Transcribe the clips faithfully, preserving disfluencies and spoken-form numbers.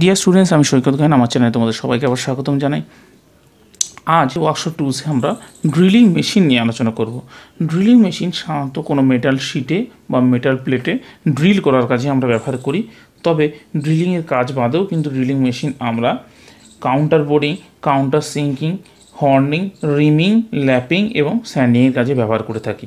Dear students, আমি সৈকত খান। আমার চ্যানেলে তোমাদের সবাইকে আবার স্বাগতম জানাই। আজ ওয়ার্কশপ টুলসে আমরা ড্রিলিং মেশিন নিয়ে আলোচনা করব। ড্রিলিং মেশিন সাধারণত কোনো মেটাল শিটে বা মেটাল প্লেটে ড্রিল করার কাজে আমরা ব্যবহার করি। তবে ড্রিলিংয়ের কাজ বাদেও কিন্তু ড্রিলিং মেশিন আমরা কাউন্টার বোর্ডিং, কাউন্টার সিঙ্কিং, হর্নিং, রিমিং, ল্যাপিং এবং স্যান্ডিংয়ের কাজে ব্যবহার করে থাকি।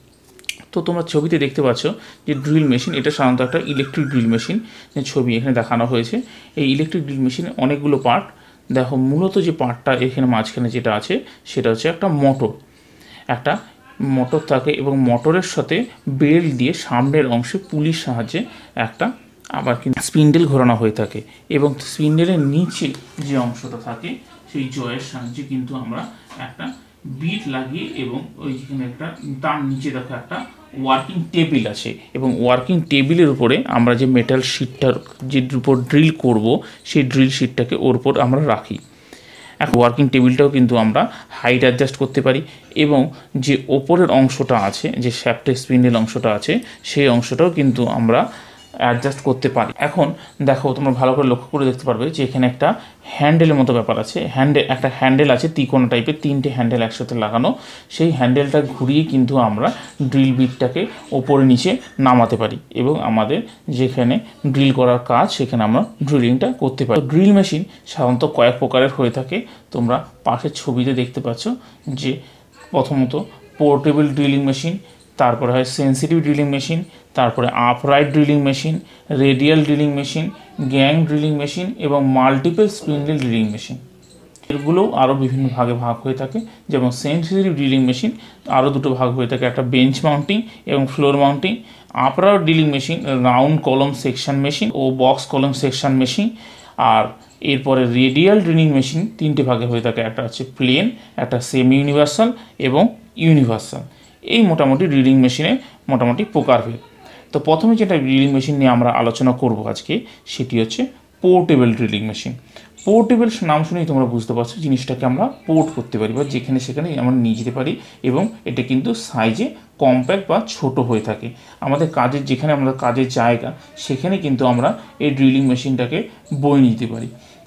তো তোমরা ছবিতে দেখতে পাচ্ছ যে ড্রিল মেশিন, এটা সাধারণত একটা ইলেকট্রিক ড্রিল মেশিন যে ছবি এখানে দেখানো হয়েছে। এই ইলেকট্রিক ড্রিল মেশিনে অনেকগুলো পার্ট। দেখো, মূলত যে পার্টটা এখানে মাঝখানে যেটা আছে সেটা হচ্ছে একটা মোটর। একটা মোটর থাকে এবং মোটরের সাথে বেল্ট দিয়ে সামনের অংশে পুলির সাহায্যে একটা আবার কিন্তু স্পিন্ডেল ঘোরানো হয়ে থাকে এবং স্পিন্ডেলের নিচে যে অংশটা থাকে সেই জয়ের সাহায্যে কিন্তু আমরা একটা বিট লাগিয়ে এবং ওই যেখানে একটা তার নিচে দেখো একটা ওয়ার্কিং টেবিল আছে এবং ওয়ার্কিং টেবিলের উপরে আমরা যে মেটাল শিটটার যে উপর ড্রিল করব সেই ড্রিল শিটটাকে ওর উপর আমরা রাখি। এখন ওয়ার্কিং টেবিলটাও কিন্তু আমরা হাইট অ্যাডজাস্ট করতে পারি এবং যে ওপরের অংশটা আছে, যে শ্যাফটের স্পিন্ডেল অংশটা আছে, সেই অংশটাও কিন্তু আমরা অ্যাডজাস্ট করতে পারি। এখন দেখো, তোমরা ভালো করে লক্ষ্য করে দেখতে পারবে যে এখানে একটা হ্যান্ডেলের মতো ব্যাপার আছে। হ্যান্ডেল একটা হ্যান্ডেল আছে তিকোনা টাইপের, তিনটে হ্যান্ডেল একসাথে লাগানো। সেই হ্যান্ডেলটা ঘুরিয়ে কিন্তু আমরা ড্রিল বিটটাকে ওপরে নিচে নামাতে পারি এবং আমাদের যেখানে ড্রিল করার কাজ সেখানে আমরা ড্রিলিংটা করতে পারি। ড্রিল মেশিন সাধারণত কয়েক প্রকারের হয়ে থাকে। তোমরা পাশের ছবিতে দেখতে পাচ্ছ যে প্রথমত পোর্টেবল ড্রিলিং মেশিন, তারপরে হয় সেন্সিটিভ ড্রিলিং মেশিন, তারপরে upright drilling machine, radial drilling machine, gang drilling machine এবং মাল্টিপল স্পিন্ডেল ড্রিলিং মেশিন। এগুলোও আরও বিভিন্ন ভাগে ভাগ হয়ে থাকে। যেমন সেন্সিটিভ ড্রিলিং মেশিন আরও দুটো ভাগ হয়ে থাকে, একটা বেঞ্চ মাউন্টিং এবং floor mounting. Upright drilling machine round column section machine ও বক্স কলম সেকশন মেশিন। আর এরপরে রেডিয়াল ড্রিলিং মেশিন তিনটে ভাগে হয়ে থাকে, একটা হচ্ছে প্লেন, একটা সেমি ইউনিভার্সাল এবং ইউনিভার্সাল। এই মোটামুটি ড্রিলিং মেশিনে মোটামুটি প্রকারভেদ। তো প্রথমে যেটা ড্রিলিং মেশিন নিয়ে আমরা আলোচনা করব আজকে, সেটি হচ্ছে পোর্টেবল ড্রিলিং মেশিন। পোর্টেবল নাম শুনেই তোমরা বুঝতে পারছো জিনিসটাকে আমরা পোর্ট করতে পারি বা যেখানে সেখানে আমরা নিয়ে যেতে পারি এবং এটা কিন্তু সাইজে কম্প্যাক্ট বা ছোট হয়ে থাকে। আমাদের কাজের যেখানে আমাদের কাজের জায়গা সেখানে কিন্তু আমরা এই ড্রিলিং মেশিনটাকে বয়ে নিতে পারি।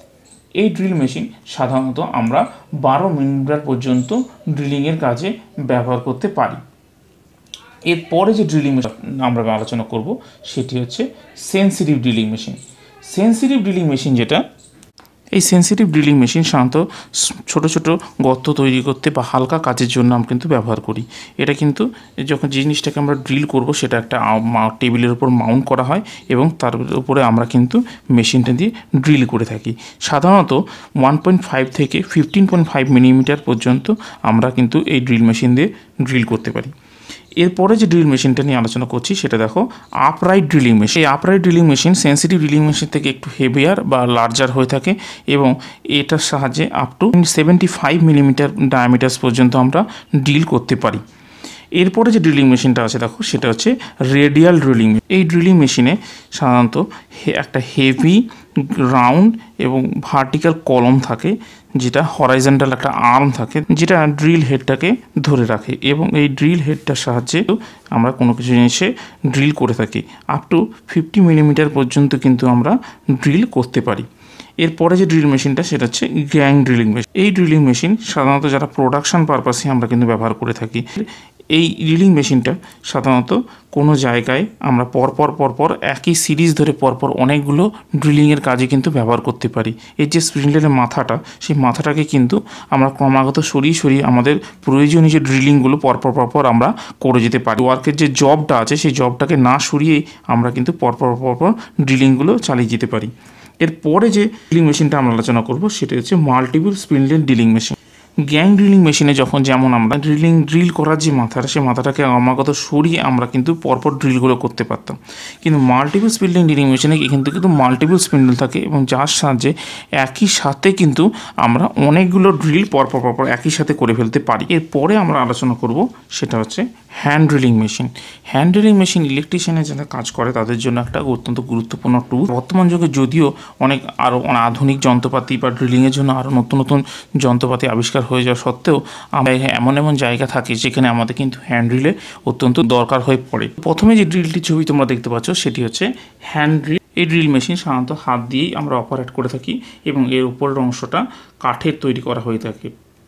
এই ড্রিল মেশিন সাধারণত আমরা বারো মিলিমিটার পর্যন্ত ড্রিলিংয়ের কাজে ব্যবহার করতে পারি। এরপরে যে ড্রিলিং মেশিন আমরা আলোচনা করব সেটি হচ্ছে sensitive drilling machine. Sensitive drilling machine যেটা, এই সেন্সিটিভ ড্রিলিং মেশিন সাধারণত ছোটো ছোটো গর্ত তৈরি করতে বা হালকা কাজের জন্য আমরা কিন্তু ব্যবহার করি। এটা কিন্তু যখন জিনিসটাকে আমরা ড্রিল করব সেটা একটা টেবিলের উপর মাউন্ট করা হয় এবং তার উপরে আমরা কিন্তু মেশিনটা দিয়ে ড্রিল করে থাকি। সাধারণত ওয়ান পয়েন্ট ফাইভ থেকে ফিফটিন পয়েন্ট ফাইভ মিলিমিটার পর্যন্ত আমরা কিন্তু এই ড্রিল মেশিন দিয়ে ড্রিল করতে পারি। এরপরে যে ড্রিল মেশিনটা নিয়ে আলোচনা করছি সেটা দেখো আপরাইট ড্রিলিং মেশিন। এই upright drilling machine sensitive drilling machine থেকে একটু হেভিয়ার বা লার্জার হয়ে থাকে এবং এটার সাহায্যে up to seventy five millimetre diameters পর্যন্ত আমরা ড্রিল করতে পারি। এরপরে যে ড্রিলিং মেশিনটা আছে দেখো সেটা হচ্ছে রেডিয়াল ড্রিলিং। এই ড্রিলিং মেশিনে সাধারণত একটা হেভি রাউন্ড এবং ভার্টিক্যাল কলম থাকে, যেটা হরাইজন্টাল একটা আর্ম থাকে যেটা ড্রিল হেডটাকে ধরে রাখে এবং এই ড্রিল হেডটার সাহায্যে আমরা কোনো কিছু জিনিসে ড্রিল করে থাকি। আপ টু ফিফটি মিলিমিটার পর্যন্ত কিন্তু আমরা ড্রিল করতে পারি। এরপরে যে ড্রিল মেশিনটা সেটা হচ্ছে গ্যাং ড্রিলিং মেশিন। এই ড্রিলিং মেশিন সাধারণত যারা প্রোডাকশন পারপাসে আমরা কিন্তু ব্যবহার করে থাকি। এই ড্রিলিং মেশিনটা সাধারণত কোনো জায়গায় আমরা পরপর পরপর একই সিরিজ ধরে পরপর অনেকগুলো ড্রিলিংয়ের কাজে কিন্তু ব্যবহার করতে পারি। এর যে স্পিন্ডেলের মাথাটা, সেই মাথাটাকে কিন্তু আমরা ক্রমাগত সরিয়ে সরিয়ে আমাদের প্রয়োজনীয় যে ড্রিলিংগুলো পরপর পরপর আমরা করে যেতে পারি। ওয়ার্কের যে জবটা আছে সেই জবটাকে না সরিয়েই আমরা কিন্তু পরপর পরপর ড্রিলিংগুলো চালিয়ে যেতে পারি। এরপরে যে ড্রিলিং মেশিনটা আমরা আলোচনা করব সেটা হচ্ছে multiple spindle drilling machine. Gang drilling মেশিনে যখন যেমন আমরা ড্রিলিং ড্রিল করার যে মাথাটা, সেই মাথাটাকে ক্রমাগত সরিয়ে আমরা কিন্তু পরপর ড্রিলগুলো করতে পারতাম। কিন্তু মাল্টিপল স্পিন্ডেল ড্রিলিং মেশিনে কিন্তু কিন্তু মাল্টিপল স্পিন্ডেল থাকে এবং যার সাহায্যে একই সাথে কিন্তু আমরা অনেকগুলো ড্রিল পরপর পরপর একই সাথে করে ফেলতে পারি। এরপরে আমরা আলোচনা করব সেটা হচ্ছে hand drilling machine. Hand drilling machine ইলেকট্রিশিয়ানের যারা কাজ করে তাদের জন্য একটা অত্যন্ত গুরুত্বপূর্ণ টুল। বর্তমান যুগে যদিও অনেক আরও আধুনিক যন্ত্রপাতি বা ড্রিলিংয়ের জন্য আরও নতুন নতুন যন্ত্রপাতি আবিষ্কার হয়ে যাওয়া সত্ত্বেও আমরা এমন এমন জায়গা থাকে যেখানে আমাদের কিন্তু হ্যান্ড ড্রিলে অত্যন্ত দরকার হয়ে পড়ে। প্রথমে যে ড্রিলটির ছবি তোমরা দেখতে পাচ্ছ সেটি হচ্ছে হ্যান্ড ড্রিল এই ড্রিল মেশিন সাধারণত হাত দিয়েই আমরা অপারেট করে থাকি এবং এর উপরের অংশটা কাঠের তৈরি করা হয়ে থাকে।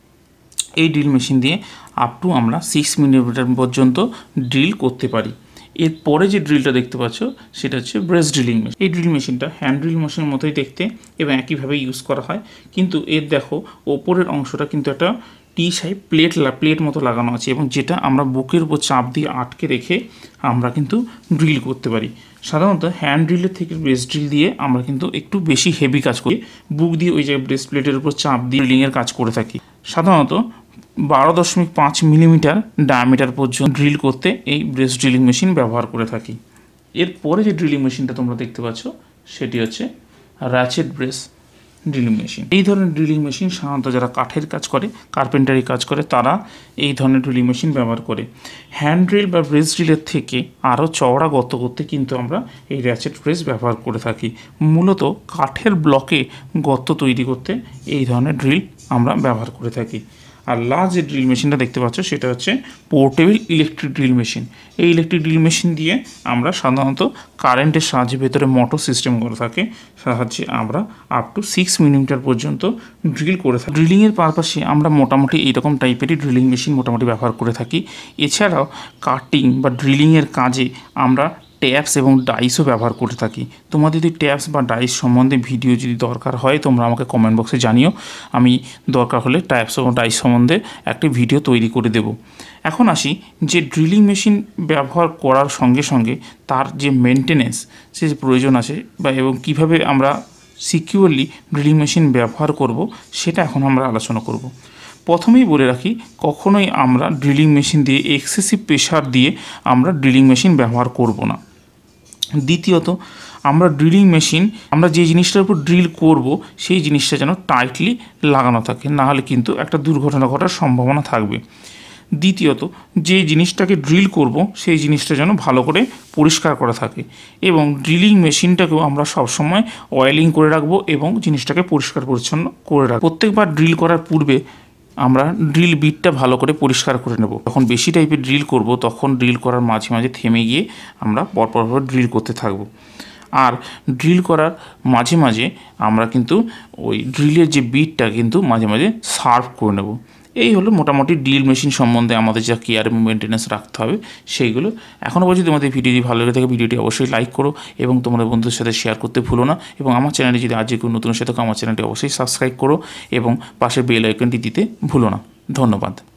এই ড্রিল মেশিন দিয়ে আপ টু আমরা সিক্স মিলিমিটার পর্যন্ত ড্রিল করতে পারি। এরপরে যে ড্রিলটা দেখতে পাচ্ছ সেটা হচ্ছে ব্রেস ড্রিলিং মেশিন। এই ড্রিল মেশিনটা হ্যান্ড ড্রিল মেশিনের মতোই দেখতে এবং একইভাবে ইউজ করা হয়, কিন্তু এর দেখো ওপরের অংশটা কিন্তু একটা টি সাইপ প্লেট প্লেট মতো লাগানো আছে এবং যেটা আমরা বুকের উপর চাপ দিয়ে আটকে রেখে আমরা কিন্তু ড্রিল করতে পারি। সাধারণত হ্যান্ড ড্রিলের থেকে ব্রেস ড্রিল দিয়ে আমরা কিন্তু একটু বেশি হেভি কাজ করি, বুক দিয়ে ওই জায়গায় ব্রেস প্লেটের উপর চাপ দিয়ে ড্রিলিংয়ের কাজ করে থাকি। সাধারণত বারো দশমিক পাঁচ মিলিমিটার ডায়ামিটার পর্যন্ত ড্রিল করতে এই ব্রেস ড্রিলিং মেশিন ব্যবহার করে থাকি। এরপরে যে ড্রিলিং মেশিনটা তোমরা দেখতে পাচ্ছ সেটি হচ্ছে র্যাচেট ব্রেস ড্রিলিং মেশিন। এই ধরনের ড্রিলিং মেশিন সাধারণত যারা কাঠের কাজ করে, কার্পেন্টারি কাজ করে, তারা এই ধরনের ড্রিলিং মেশিন ব্যবহার করে। হ্যান্ড ড্রিল বা ব্রেস ড্রিলের থেকে আরও চওড়া গর্ত করতে কিন্তু আমরা এই র্যাচেট ব্রেস ব্যবহার করে থাকি। মূলত কাঠের ব্লকে গর্ত তৈরি করতে এই ধরনের ড্রিল আমরা ব্যবহার করে থাকি। আর লাস্ট যে ড্রিল মেশিনটা দেখতে পাচ্ছ সেটা হচ্ছে পোর্টেবল ইলেকট্রিক ড্রিল মেশিন। এই ইলেকট্রিক ড্রিল মেশিন দিয়ে আমরা সাধারণত কারেন্টের সাহায্যে ভেতরে মোটর সিস্টেম করে থাকে সাহায্যে আমরা আপ টু সিক্স মিলিমিটার পর্যন্ত ড্রিল করে থাকি। ড্রিলিংয়ের পারপাসে আমরা মোটামুটি এইরকম টাইপেরই ড্রিলিং মেশিন মোটামুটি ব্যবহার করে থাকি। এছাড়াও কাটিং বা ড্রিলিংয়ের কাজে আমরা ট্যাপস এবং ডাইসও ব্যবহার করে থাকি। তোমাদের যদি ট্যাপস বা ডাইস সম্বন্ধে ভিডিও যদি দরকার হয় তোমরা আমাকে কমেন্ট বক্সে জানিও, আমি দরকার হলে ট্যাপস এবং ডাইস সম্বন্ধে একটি ভিডিও তৈরি করে দেব। এখন আসি যে ড্রিলিং মেশিন ব্যবহার করার সঙ্গে সঙ্গে তার যে মেনটেনেন্স সে প্রয়োজন আছে বা এবং কীভাবে আমরা সিকিউরলি ড্রিলিং মেশিন ব্যবহার করব সেটা এখন আমরা আলোচনা করব। প্রথমেই বলে রাখি, কখনোই আমরা ড্রিলিং মেশিন দিয়ে এক্সেসিভ প্রেশার দিয়ে আমরা ড্রিলিং মেশিন ব্যবহার করব না। দ্বিতীয়ত, আমরা ড্রিলিং মেশিন আমরা যে জিনিসটার উপর ড্রিল করব সেই জিনিসটা যেন টাইটলি লাগানো থাকে, না হলে কিন্তু একটা দুর্ঘটনা ঘটার সম্ভাবনা থাকবে। দ্বিতীয়ত, যে জিনিসটাকে ড্রিল করব সেই জিনিসটা যেন ভালো করে পরিষ্কার করা থাকে এবং ড্রিলিং মেশিনটাকেও আমরা সবসময় অয়েলিং করে রাখবো এবং জিনিসটাকে পরিষ্কার পরিচ্ছন্ন করে রাখবো। প্রত্যেকবার ড্রিল করার পূর্বে আমরা ড্রিল বিটটা ভালো করে পরিষ্কার করে নেব। যখন বেশি টাইপের ড্রিল করব তখন ড্রিল করার মাঝে মাঝে থেমে গিয়ে আমরা পরপর ড্রিল করতে থাকব। আর ড্রিল করার মাঝে মাঝে আমরা কিন্তু ওই ড্রিলের যে বিটটা কিন্তু মাঝে মাঝে সার্ভ করে নেব। এই হলো মোটামুটি ড্রিল মেশিন সম্বন্ধে আমাদের যা কেয়ার এবং মেনটেন্যান্স রাখতে হবে সেইগুলো। এখনও পর্যন্ত তোমাদের ভিডিওটি ভালো লেগে থাকে ভিডিওটি অবশ্যই লাইক করো এবং তোমাদের বন্ধুদের সাথে শেয়ার করতে ভুলো না এবং আমার চ্যানেলে যদি আজ কেউ নতুন সাথে আমার চ্যানেলটি অবশ্যই সাবস্ক্রাইব করো এবং পাশে বেল আইকনটি দিতে ভুলো না। ধন্যবাদ।